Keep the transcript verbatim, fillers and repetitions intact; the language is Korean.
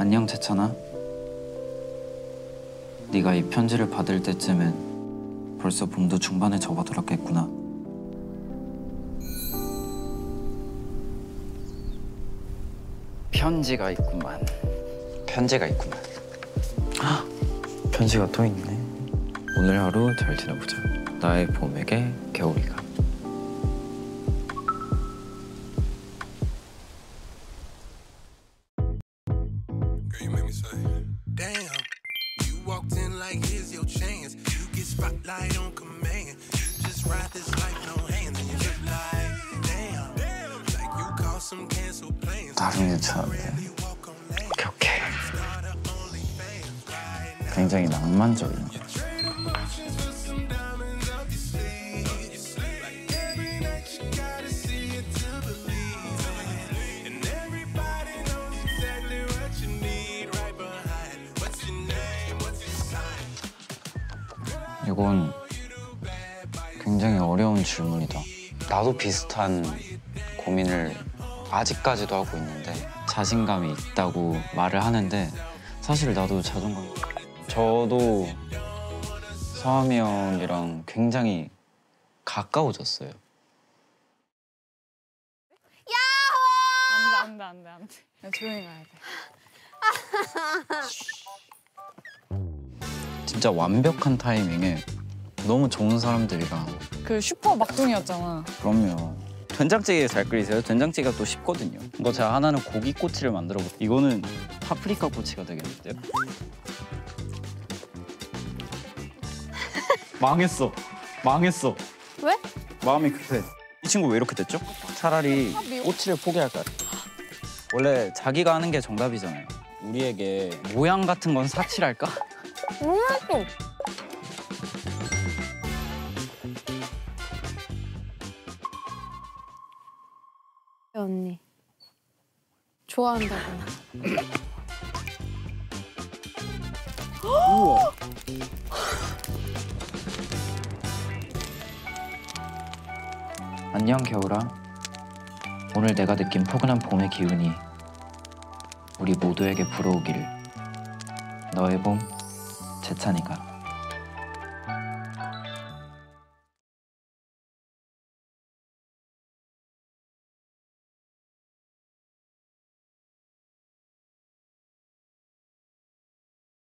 안녕 재찬아. 네가 이 편지를 받을 때쯤엔 벌써 봄도 중반에 접어들었겠구나. 편지가 있구만. 편지가 있구만. 아, 편지가 또 있네. 오늘 하루 잘 지내보자. 나의 봄에게 겨울이가. 나름 유치한데 그렇게 굉장히 낭만적인 거. 이건 굉장히 어려운 질문이다. 나도 비슷한 고민을 아직까지도 하고 있는데, 자신감이 있다고 말을 하는데 사실 나도 자존감. 저도 서함이 형이랑 굉장히 가까워졌어요. 야호! 안돼 안돼 안돼 안돼. 조용히 가야 돼. 진짜 완벽한 타이밍에 너무 좋은 사람들이랑. 그 슈퍼 막둥이였잖아. 그럼요. 된장찌개 잘 끓이세요? 된장찌개가 또 쉽거든요. 이거 제가 하나는 고기 꼬치를 만들어 볼게요. 이거는 파프리카 꼬치가 되겠는데요? 망했어. 망했어. 왜? 마음이 급해. 이 친구 왜 이렇게 됐죠? 차라리 꼬치를 포기할까요? 원래 자기가 하는 게 정답이잖아요. 우리에게 모양 같은 건 사치랄까? 몰랐어. 언니 좋아한다고. 우와. 안녕 겨울아. 오늘 내가 느낀 포근한 봄의 기운이 우리 모두에게 불어오기를. 너의 봄 재찬이가.